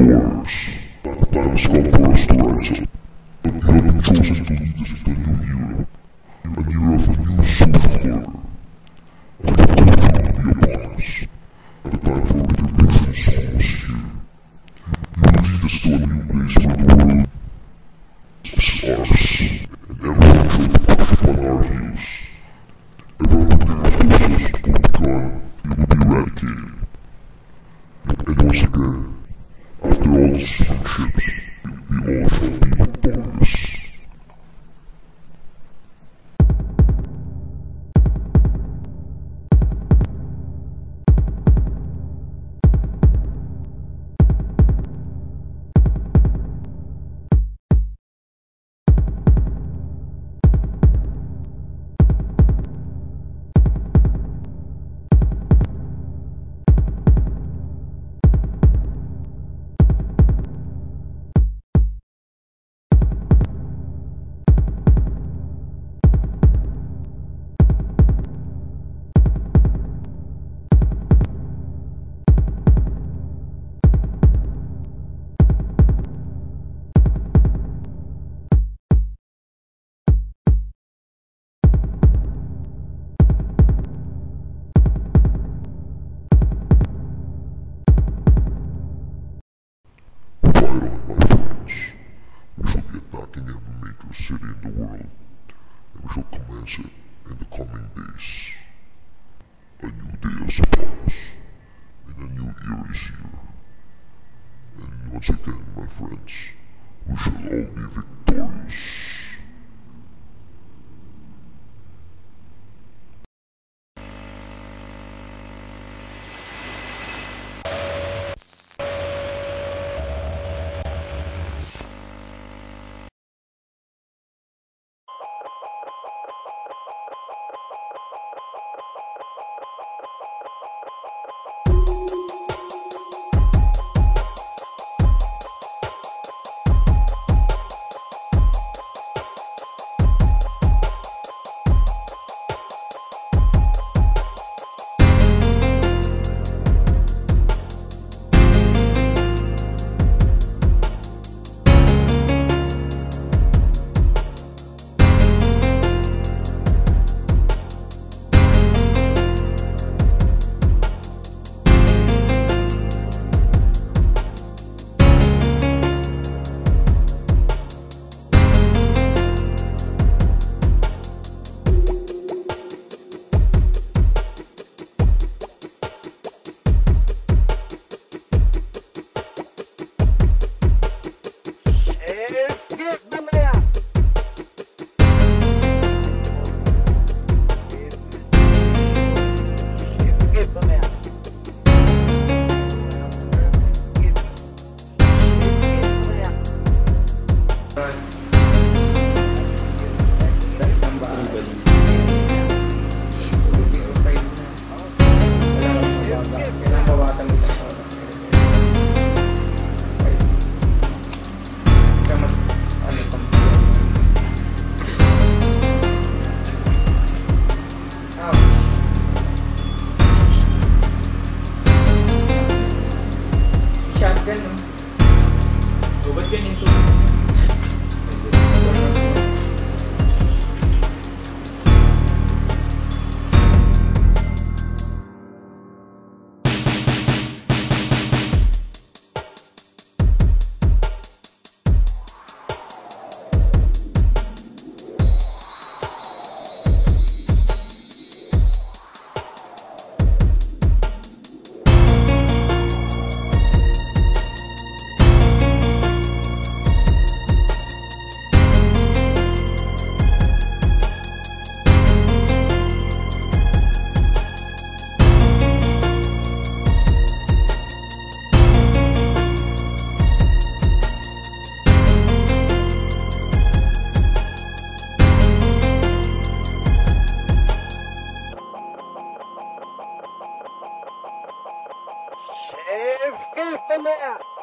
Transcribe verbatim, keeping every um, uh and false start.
wars. The time has come for us to rise up. You have been chosen to lead us into a new era. An era of a new social order. A new culture will be upon us. The time for intervention is almost here. You will lead us to a new place where the world is ours. And everyone shall march upon our heels. Everyone who dares oppose us will be gone. We will be eradicated. And once again, after all these hardships, we all shall be victorious. City in the world, and we shall commence it in the coming days. A new day is upon us, and a new era is here. And once again, my friends, we shall all be victorious. Escape from there!